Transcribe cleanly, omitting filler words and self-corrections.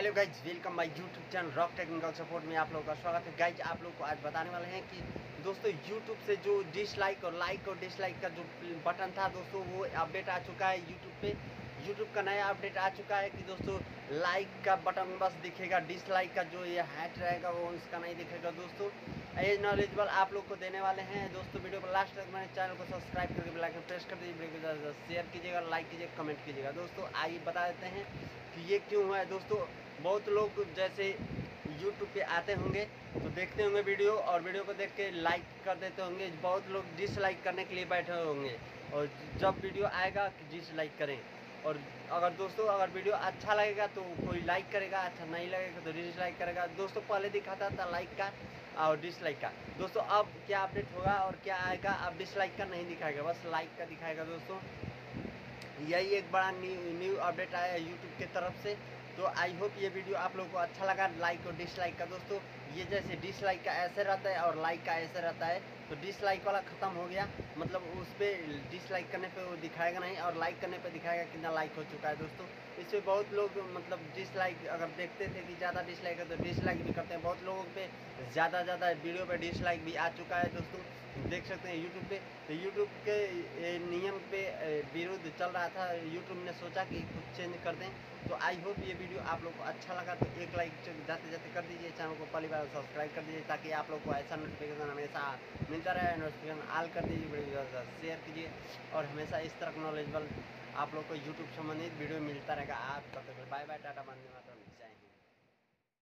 Hello guys, welcome my YouTube channel rock technical support में आप लोगों का स्वागत है। गाइज आप लोग को आज बताने वाले हैं कि दोस्तों यूट्यूब से जो डिसलाइक और लाइक और डिसलाइक का जो बटन था दोस्तों वो अपडेट आ चुका है यूट्यूब पे। यूट्यूब का नया अपडेट आ चुका है कि दोस्तों लाइक का बटन बस दिखेगा, डिसलाइक का जो ये हैट रहेगा वो इसका नहीं दिखेगा। दोस्तों ये नॉलेजेबल आप लोग को देने वाले हैं। दोस्तों वीडियो को लास्ट तक मेरे चैनल को सब्सक्राइब करके बेल आइकन प्रेस कर दीजिए, वीडियो को शेयर कीजिएगा, लाइक कीजिएगा, कमेंट कीजिएगा। दोस्तों आइए बता देते हैं कि ये क्यों है। दोस्तों बहुत लोग जैसे यूट्यूब पे आते होंगे तो देखते होंगे वीडियो और वीडियो को देख के लाइक कर देते होंगे, बहुत लोग डिसलाइक करने के लिए बैठे होंगे और जब वीडियो आएगा कि डिसलाइक करें। और अगर दोस्तों अगर वीडियो अच्छा लगेगा तो कोई लाइक करेगा, अच्छा नहीं लगेगा तो डिसलाइक करेगा। दोस्तों पहले दिखाता था लाइक का और डिसलाइक का। दोस्तों अब क्या अपडेट होगा और क्या आएगा, अब डिसलाइक का नहीं दिखाएगा, बस लाइक का दिखाएगा। दोस्तों यही एक बड़ा न्यू अपडेट आया है यूट्यूब की तरफ से। तो आई होप ये वीडियो आप लोगों को अच्छा लगा, लाइक और डिसलाइक का। दोस्तों ये जैसे डिसलाइक का ऐसे रहता है और लाइक का ऐसे रहता है, तो डिसलाइक वाला ख़त्म हो गया, मतलब उस पर डिसलाइक करने पे वो दिखाएगा नहीं और लाइक करने पे दिखाएगा कितना लाइक हो चुका है। दोस्तों इसमें बहुत लोग मतलब डिसलाइक अगर देखते थे कि ज़्यादा डिसलाइक है तो डिसलाइक भी करते हैं। बहुत लोगों पे ज़्यादा वीडियो पे डिसलाइक भी आ चुका है। दोस्तों देख सकते हैं यूट्यूब पे, तो यूट्यूब के नियम पे विरुद्ध चल रहा था। यूट्यूब ने सोचा कि कुछ चेंज कर दें। तो आई होप ये वीडियो आप लोग को अच्छा लगा तो एक लाइक जाते जाते कर दीजिए, चैनल को पहली बार सब्सक्राइब कर दीजिए ताकि आप लोग को ऐसा नोटिफिकेशन हमेशा मिलता रहे। नोटिफिकेशन ऑल कर दीजिए, वीडियो शेयर कीजिए और हमेशा इस तरह नॉलेजेबल आप लोग को यूट्यूब संबंधित वीडियो मिलता रहेगा। आप तब तक बाय बाय, टाटा, वंदे मातरम।